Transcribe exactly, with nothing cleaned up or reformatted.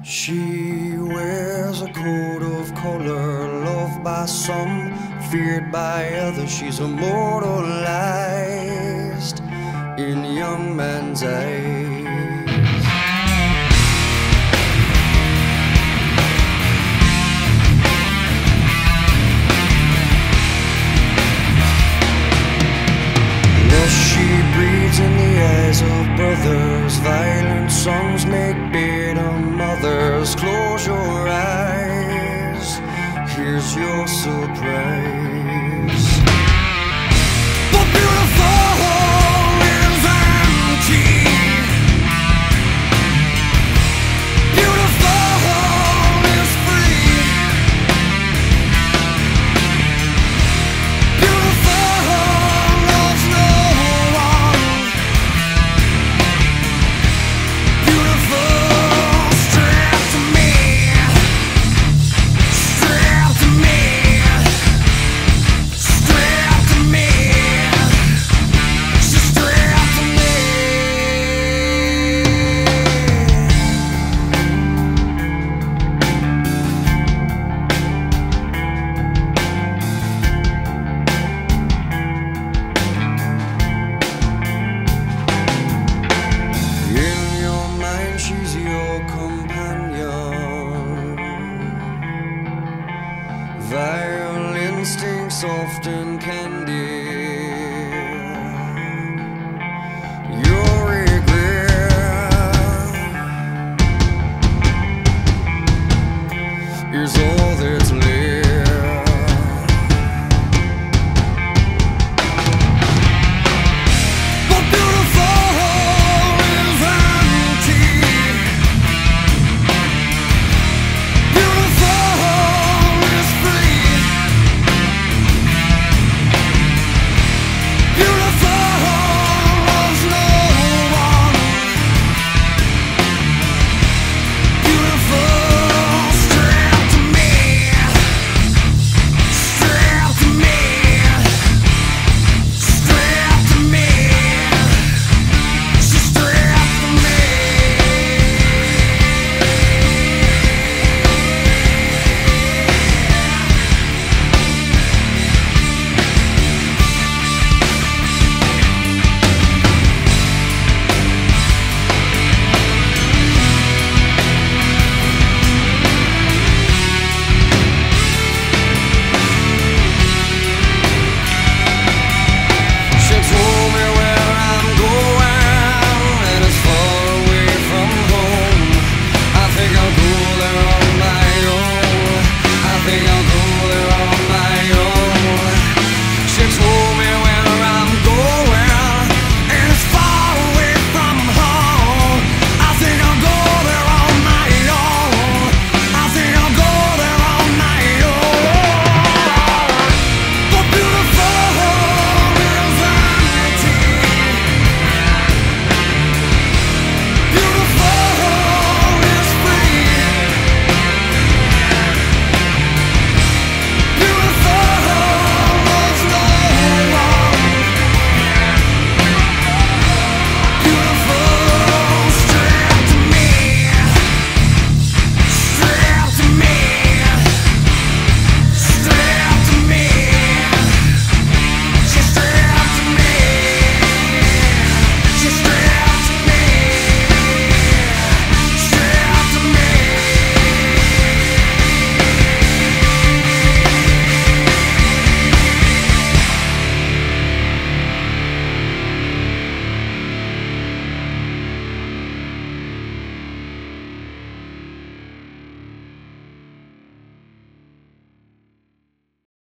She wears a coat of color, loved by some, feared by others. She's immortalized in young men's eyes. She breathes in the eyes of brothers. Violent songs make bitter mothers. Close your eyes, here's your surprise. The beautiful is empty. Beautiful is free. Beautiful loves no one. Beautiful strapped to me. Strapped to me. Strapped to me. She's strapped to me. In your mind, she's your companion. Vile instincts, soft and candid. Your regret is all